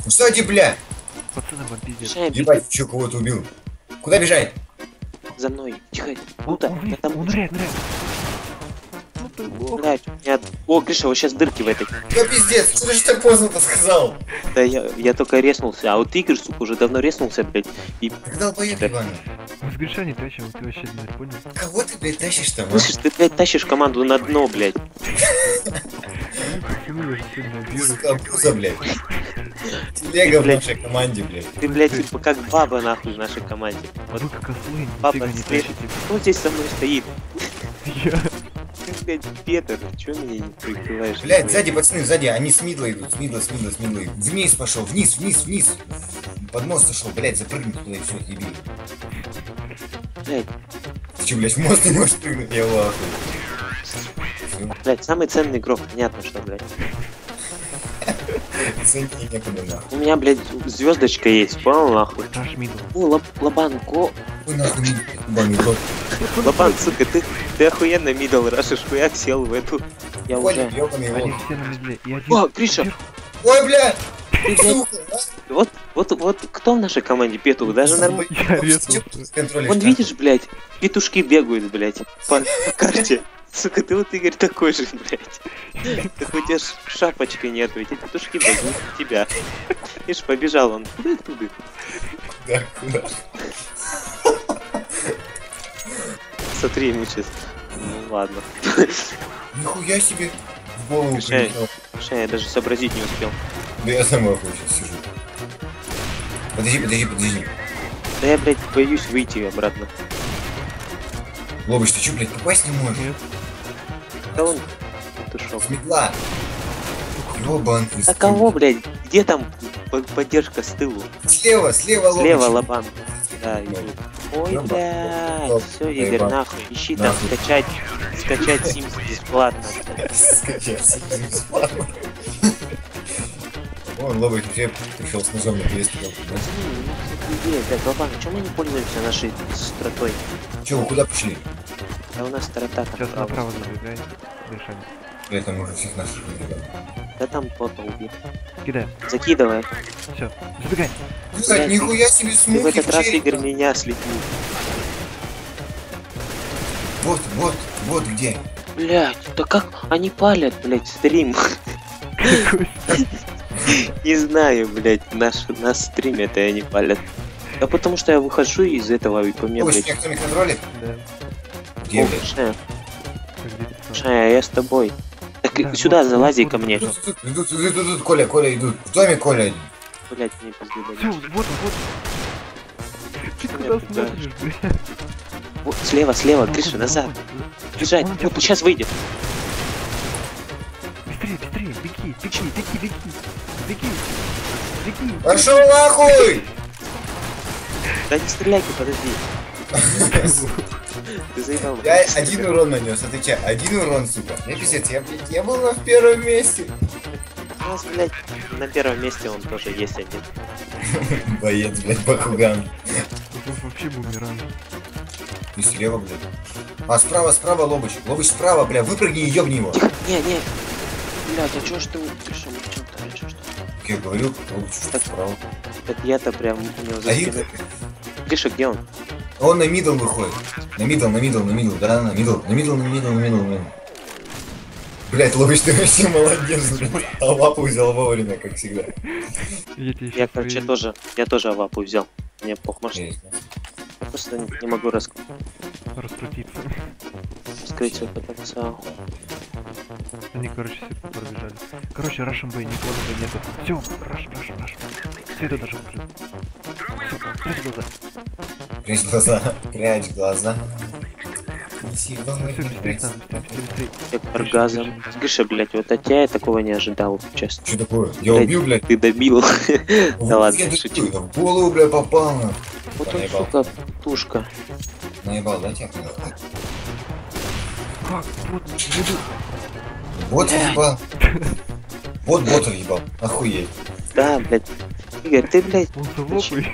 Сзади, бля! Пацаны, вам пиздец. Ебать, чё, кого-то убил? Куда бежать? За мной. Тихо. Он ныряет. Ну ты лох. Блядь, О, Гриша, вот сейчас дырки в этой. Да пиздец, что ты же так поздно-то сказал? Да я только резнулся, а вот Игорь, сука, уже давно резнулся, блядь. И Когда долбоёб ебаный? Мы с Гриша не тащим, ты вообще не понял? Кого ты, блядь, тащишь там, а? слышишь, ты, блядь, тащишь команду на дно, блядь. Абуза, блядь. Телега в нашей команде, блядь. Ты, блядь, типа как баба, нахуй, в нашей команде. Подумай, как ослы, Папа, нифига не слышь, тащите. кто здесь со мной стоит? Я. Ты, блядь, Петр, чё меня не прикрываешь? Блядь, сзади, пацаны, сзади, они с мидла идут, с мидла идут. Вниз пошел, вниз. Под мост сошел, блядь, запрыгнуть туда и все, еби. Блядь, Ты че, блядь, в мост не можешь прыгнуть? Я лаху. блядь, самый ценный игрок, понятно, что, блядь. Ценнее некуда, нахуй. У меня, блядь, звездочка есть, понял, нахуй? Раш мидл. О, Лобан, го. Ой, нахуй, мидл, ебаный рот. Лобан, сука, ты охуенно мидл рашишь, хуяк сел в эту. Я Ходит, уже. ёбаный Они лох. все на медле. И один. О, Гриша, Ой, блядь! ты, блядь, Сука, вот кто в нашей команде петух? Даже нормально. Я резал. Вон видишь, блядь, петушки бегают, блядь, по карте. Сука, ты вот, Игорь, такой же, блядь. Ты хоть аж шапочкой не ответь, эти петушки бегут в тебя. Видишь, побежал он. Туда. Да, куда? Смотри ему сейчас. Ну ладно. Нихуя себе в голову Шея. прилетел. Слушай, я даже сообразить не успел. Да я сам охуй сейчас сижу. Подожди. Да я, блядь, боюсь выйти обратно. Лобыч, ты чё, блядь, попасть не можешь? Нет. Да он ушел. С медла. Ёбан ты. А кого, блядь? Где там поддержка с тылу? Слева, лобыч. Слева лобан. Да, иду. Ой, Ёба. блядь. Все, Игорь, Ебать. нахуй. Ищи там Нахуй. скачать Sims бесплатно. Скачаться бесплатно. Вон, Лобыч уже пришел с ножом на перестрелку. Блядь, лобан, а чё мы не пользуемся нашей стратой? Че, вы куда пошли? Да у нас страта там Сейчас правда. направо забегай. Гриша. Я там уже всех наших выбегал. Да там кто-то убил. Кидай. Закидывай. Все. Забегай. Блядь, нихуя себе Ты в смуки этот раз, череп. Игорь, меня слепил. Вот где. Блядь, да как они палят, блядь, стрим? Какой? Не знаю, блядь, на стриме это они палят. Да потому что я выхожу из этого и по мне, Лобыч, блядь. меня кто-нибудь контролит? Да. Где, О, блядь? Шая, Как где-то. Шая, я с тобой. Так Да, сюда вот, залази вот, ко мне. Идут, Коля, идут. В доме Коля один. Блядь, мне пизды Все, дали. вот. Ты куда Нет, смотришь, блядь? Вот, слева, Гриша, назад. Бежать, вот сейчас выйдет. Быстрее, беги. Пошел нахуй! Да не стреляйте, подожди. Ты заебал. Я один урон нанес, отвечай. Один урон, сука. Я пиздец, я был на первом месте. У нас, блядь, на первом месте он тоже есть один. Боец, блядь, Бакуган. Тут вообще бумеранг. Ты слева, блядь. А, справа, Лобыч. Лобыч справа, бля, выпрыгни и ёбни его. Тихо, не. Блядь, а чё ж ты пришел? Чё ж ты? Как я говорю, Лобыч Так. справа. Так я-то прям у него за Один. спиной. Гриша, где он? Он на мидл выходит. На мидл. Да, на мидл. Блять, Лобыч, ты вообще молодец, блядь. А лапу взял вовремя, как всегда. Я, короче, я тоже авапу взял. Мне пох, может, Есть. я просто не могу Раскрутиться. раскрыть свой потенциал. Они, короче, все пробежали. Короче, Russian Bay, никого нету. Все, раш. Все это даже открыто. Все, Прячь глаза. Неси волны, Все, быстрее там, быстрее. Сектор газа. Гриша, блядь, вот от тебя я такого не ожидал, честно. Что такое? Я Блядь, убил, блядь. Ты добил. Да ладно, Я шучу. в голову, блядь, попал на. Вот он, Наебал. сука, тушка. Наебал, да, тебя? Как? Вот, веду. Вот ебал. Вот ботов ебал. Охуеть. Да, блядь. Игорь, ты, блядь. Он за лопой.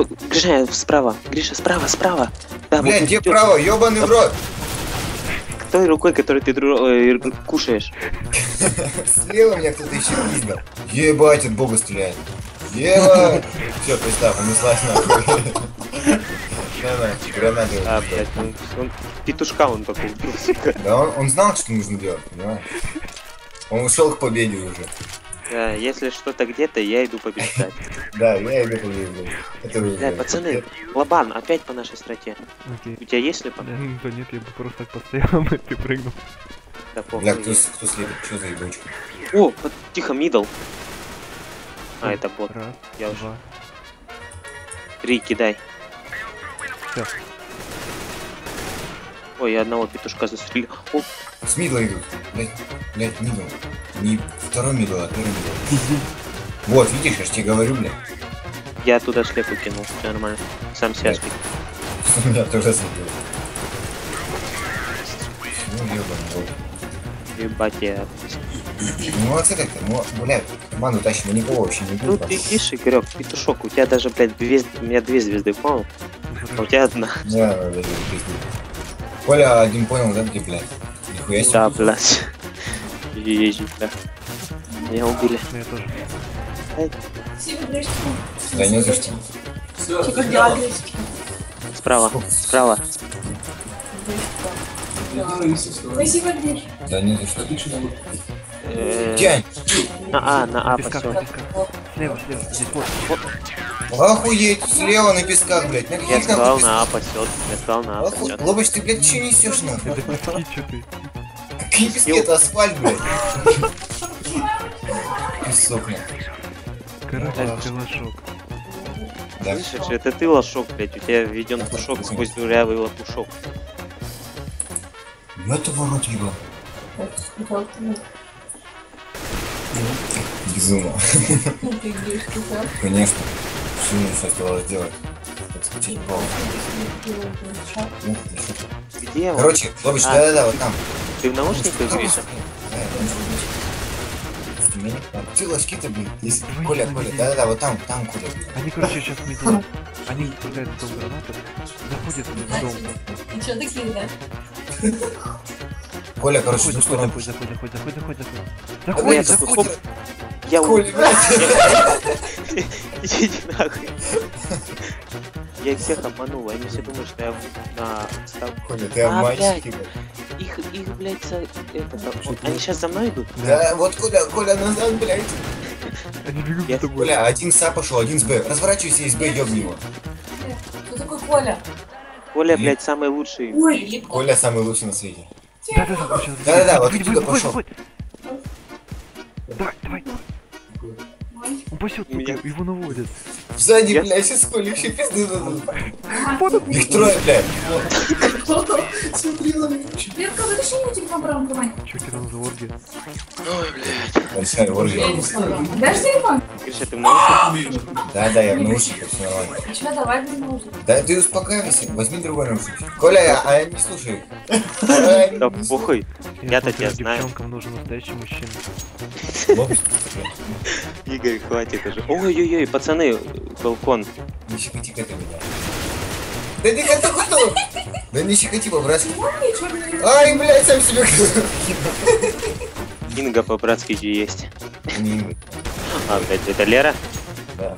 Гриша, справа. Гриша, справа. Да, Блядь, вот где идёт. право? Ёбаный в рот. той рукой, которой ты кушаешь. Слева меня кто-то еще пиздил. Ебать, от бога стреляет. Ебать. Все, пристав, унеслась нахуй. На, гранаты. Блядь, он петушка он такой вдруг, сука. Да он знал, что нужно делать, понимаешь? Он ушел к победе уже. Да, если что-то где-то, я иду побеждать. Да, я иду победу. Это вы. Бля, пацаны, Лобан, опять по нашей страте. Окей. У тебя есть слепа? Да нет, я бы просто так постоял, и ты прыгнул. Да похуй. Бля, кто следует? Что за ебучка? О, тихо, мидл. А, это бот. Раз, Я уже. два. 3 кидай. Всё. Ой, я одного петушка застрелил. О, С мидла идут. Блять, мидл. Не второй мидл, а первый мидл. Вот, видишь, я ж тебе говорю, блядь. я туда слепу кинул, все нормально. Сам себя спит. У меня тоже слепил. Ну, ебаный рот. Ебать, я... Ну, молодцы как-то, ну, блядь, команду тащим, мы никого вообще не Ну будет. ты видишь, Игорек, петушок, у тебя даже, блядь, у меня 2 звезды, понял? А у тебя одна. Да, да, да, Коля один понял, да, где, блядь? Нихуя себе. Да, блядь. Езжу, бля. Меня убили. Ну, я тоже. Да не за что. Справа, справа. Спасибо, Гриш. Да не за что. Э, Тянь! На А Песках, пасёт. песках. Слева, здесь, вот. Охуеть, слева на песках, блядь. На Я каких сказал нахуй на А пасёт. Я сказал на А песках? пасёт. Лобыч, ты, блядь, че несешь нахуй? Это пески, чё ты? Какие пески, это асфальт, блядь. Песок, нахуй. Короче, ты лошок. Да. Слышишь, это ты лошок, блядь, у тебя введен пушок сквозь дурявый лопушок. Это ворот его. Безумно. Конечно. Что мне сейчас оставалось делать? Подскочить в голову. Ну, хорошо. Где он? Короче, Лобыч, А. да-да-да, вот там. Ты в наушниках, Гриша? Ты ложки-то, блин. Есть. Коля, да-да-да, вот там, Коля. Они, короче, сейчас медлят. Они кидают в дом гранату, заходят в дом. И чё такие, да? Коля, короче, Заходит, в ту сторону. Я заходит. такой, хоп. Я Коля, блядь. Иди нахуй. Я их всех обманул, они все думают, что я на ставку. Коля, ты А, обманщик, блядь. блядь. Их, блядь, они сейчас за мной идут? Да, вот Коля назад, блядь. Они бегут Я- за тобой. Коля, один с А пошел, один с Б. Разворачивайся из Б, ёбни его. Кто такой Коля? Коля, блядь, самый лучший. Ой, легко. Коля самый лучший на свете. Да-да-да, сейчас. Да-да-да, вот Выходи, отсюда выходи, пошел. выходи. Давай. Он пасет, Меня- его наводят. Сзади, Я- блядь, сейчас Коля еще пизды дадут. Вот он. Их трое, блядь. Верка, вытащи мне телефон, прям открывай. Чё, Кирилл, за орги? Большая оргия. Дашь телефон? Гриша, ты в наушниках? Да, я в наушниках, все нормально. А чё, давай без наушников. Да ты успокаивайся, возьми другой наушник. Коля, я не слушай. Да похуй. Я-то смотрю, тебя знаю. девчонкам нужен настоящий мужчина. Игорь, хватит уже. Ой-ой-ой, пацаны, балкон. Не щекоти это меня. Да не как что? Да не щекоти по-братски. Ой, чёрный. Ай, блядь, сам себе. Инга по-братски же есть. Не, А, блядь, это Лера? да.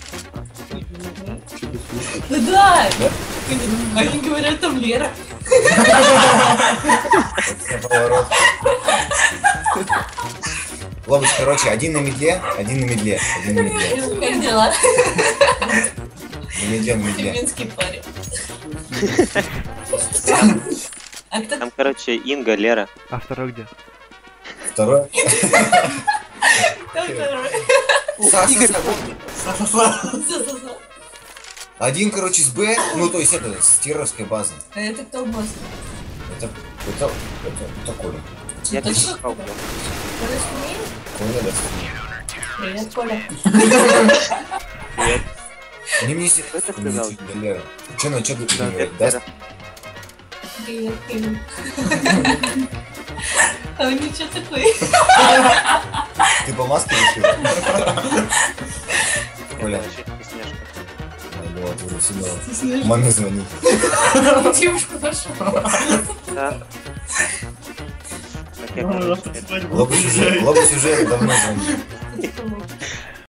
Да. Они говорят, там Лера. Это поворот. Лобыч, короче, один на медле. Как дела? На медле. Минский парень. А кто Там, короче, Инга, Лера. А второй где? Второй. там второй? Всё. Один, короче, с Б, ну то есть это с террористской базы. А это кто босс? Это Коля. Я Точно? петушка убил. Коля Шумей? Коля, да. Привет, Коля. Привет. Не мне Кто это сказал? Че на что ты Да, говоришь? Лера. Привет, Кирилл. А у них что такое? Ты по маске решила? Коля. Это вообще вкусняшка. Вот, уже сюда. Маме звони. Девушку нашел. Да. Я, Мама короче, на это- свадьбу Глобус приезжает. уже давно звонит.